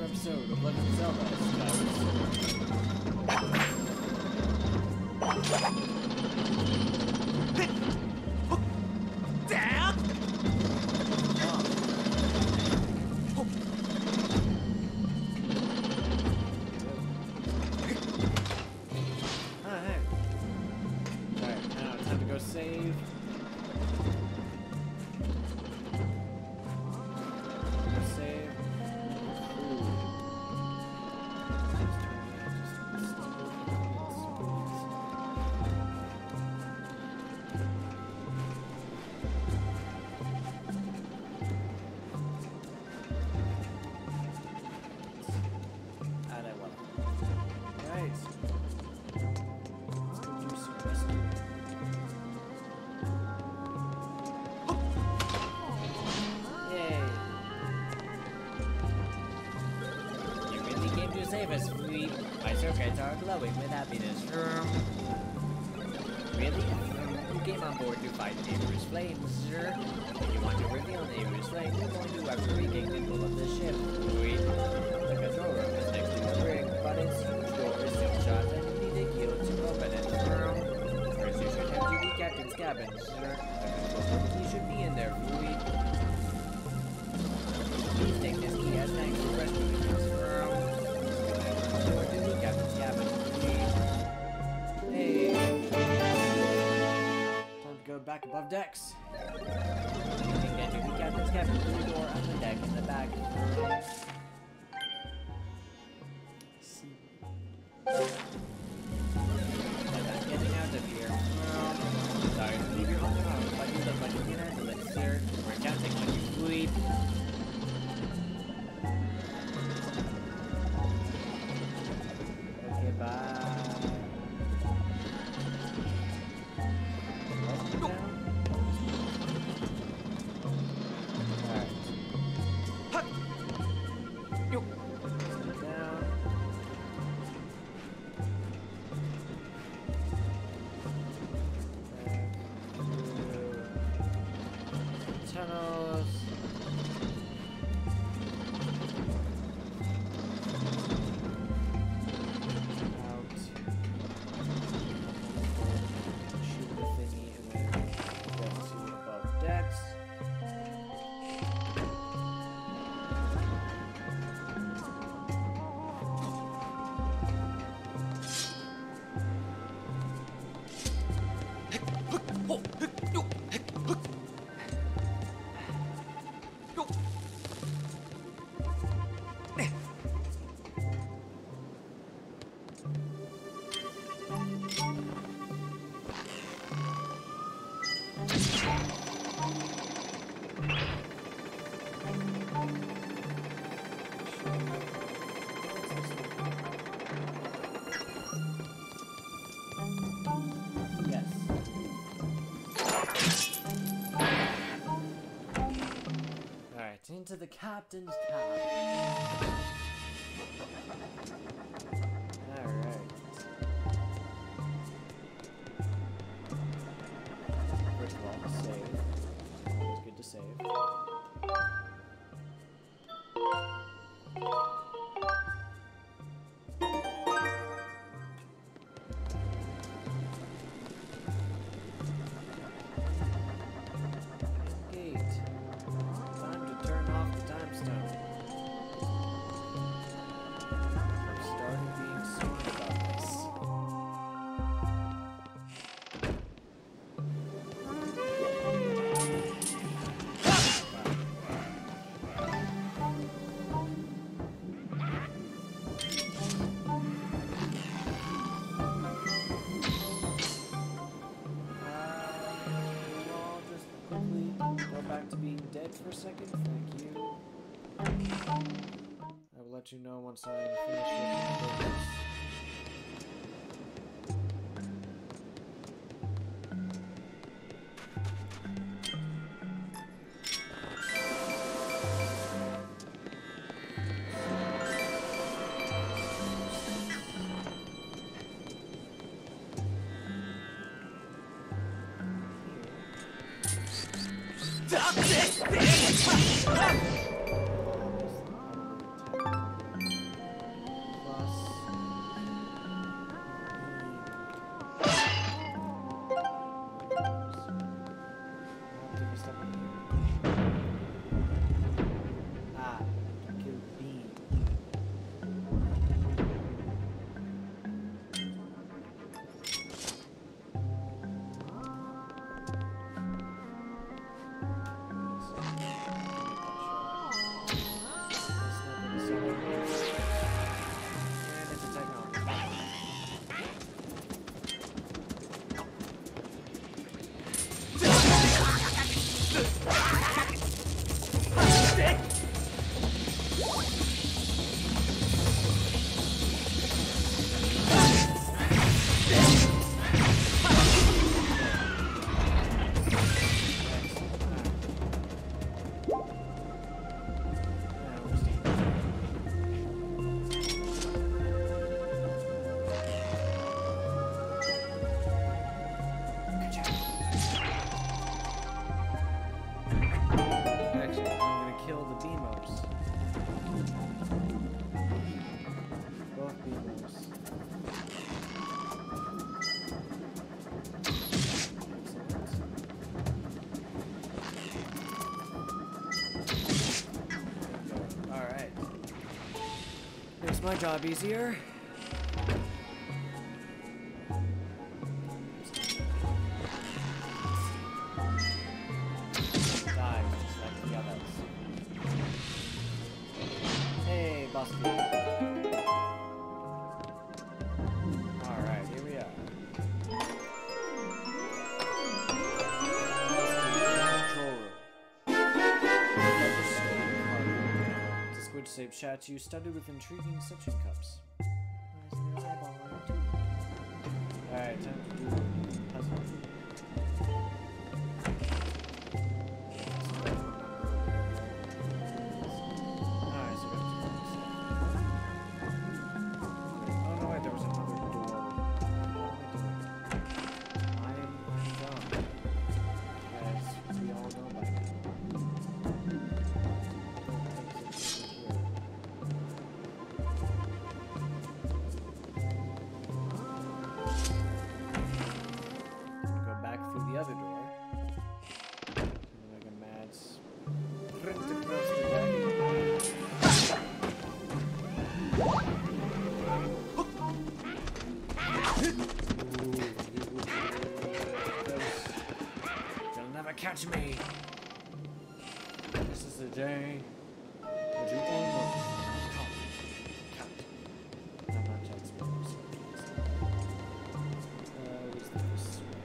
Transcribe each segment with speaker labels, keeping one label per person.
Speaker 1: episode of Legend of Zelda Alright, now it's time to go save. Save us, we. My circuits are glowing with happiness. Really? You came on board to fight Lanayru flames, sir. If you want to reveal Lanayru flame, you're going to have to regain control of the ship. Wait. The control room is next to the brig, but its huge door is still shut and you need a key to open it. First, you should head to the captain's cabin, sir. The control room key should be in there, Fluid. Please take this key as thanks for rescuing us, sir. Hey. Time to go back above decks. You can get to the captain's cabin through the door on the deck in the back. See. I'm getting out of here. Sorry to leave your home alone, but you look like a dinner to let, sir. We're counting on you, Fluid. Bye. Tunnels. Into the captain's cab. Alright. First of all, save. Always good to save. To being dead for a second, thank you. I will let you know once I'm finished with my business. Stop this thing! my job easier. Die, just like the others. Hey, boss dude. Alright, here we are. It's a squid-shaped statue studded with intriguing suction cups. Alright, time to do the puzzle. Alright, so we have to do this. Oh no, wait, there was another door. What am I dumb. As we all know by now. The other door. Like a mad sprint across the deck. You'll never catch me. This is the day that you almost count. I'm not Jack Sparrow, so what's this?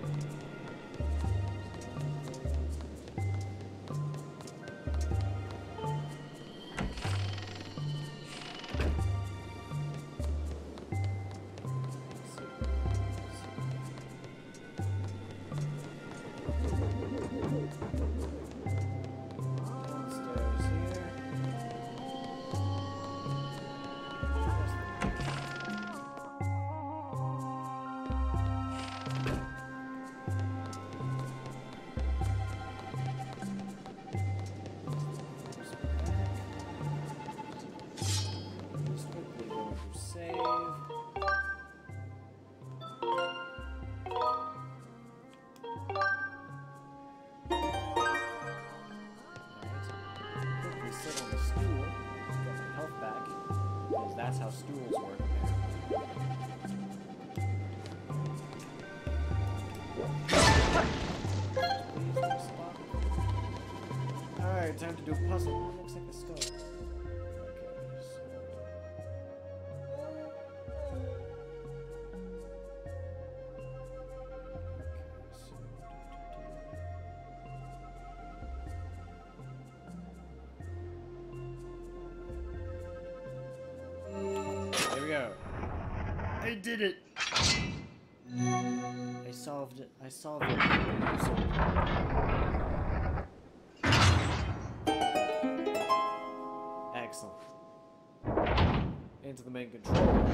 Speaker 1: That's how stools work. Alright, time to do a puzzle. Oh, looks like a skull. Okay, so... Here we go. I did it! I solved it. I solved it. Excellent. Into the main control.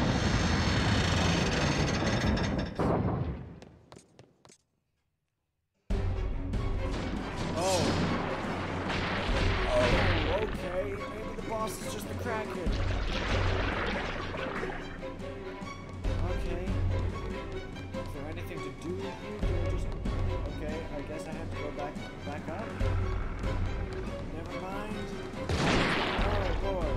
Speaker 1: Oh, okay. Maybe the boss is just the crackhead. Okay. Is there anything to do here? Just... Okay, I guess I have to go back up. Never mind. Oh boy.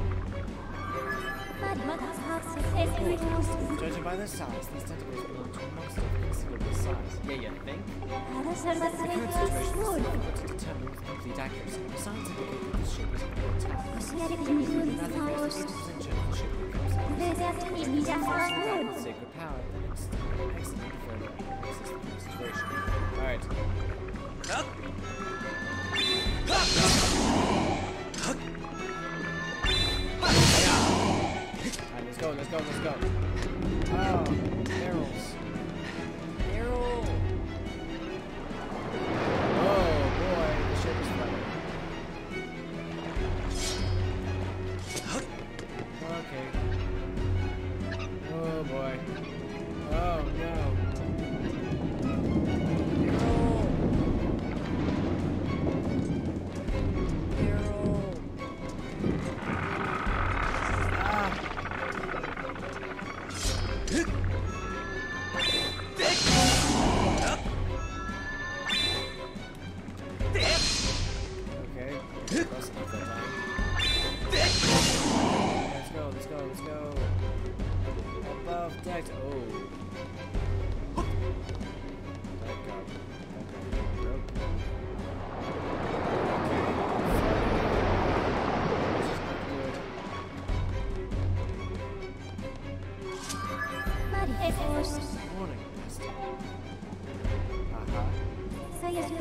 Speaker 1: Judging by their size, these tentacles belong to a monster of considerable size. Yeah, you think? The current situation is difficult to determine with complete accuracy. The signs indicate that this ship is under attack. Now that there's a 50% chance the ship will collapse. Sacred power, then it's excellent for the situation. Alright. Alright, let's go. Oh, barrels. Barrel! Oh boy, the ship is flooded. Okay. Oh boy. Oh no.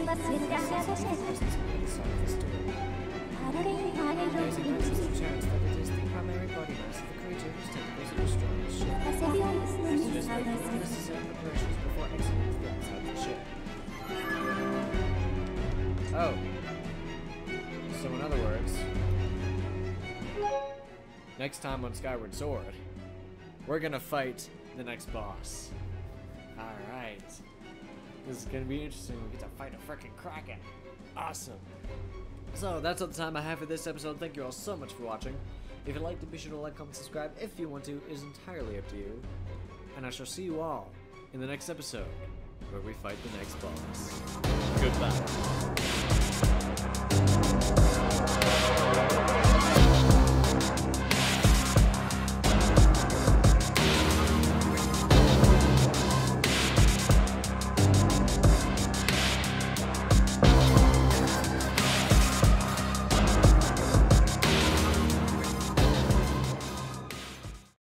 Speaker 1: There's a 90% chance that it is the primary body mass of the creature whose tentacles are destroying the ship. So just make all necessary preparations before exiting the outside of the ship. Oh. So in other words, next time on Skyward Sword, we're gonna fight the next boss. Alright. This is gonna be interesting. We get to fight a freaking Kraken. Awesome. So that's all the time I have for this episode. Thank you all so much for watching. If you liked it, be sure to like, comment, subscribe. If you want to, it is entirely up to you. And I shall see you all in the next episode, where we fight the next boss. Goodbye.